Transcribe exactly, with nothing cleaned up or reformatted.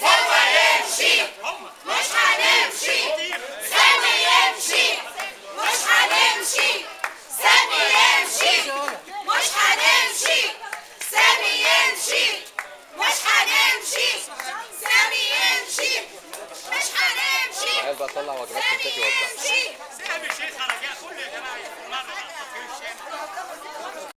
هو يمشي مش هنمشي، سامي يمشي مش هنمشي، سامي يمشي مش هنمشي، سامي يمشي مش هنمشي، سامي يمشي مش هنمشي. عايز بقى اطلع وجبات كنتاكي وزعها. سامي شيخ رجاء كله يا جماعه.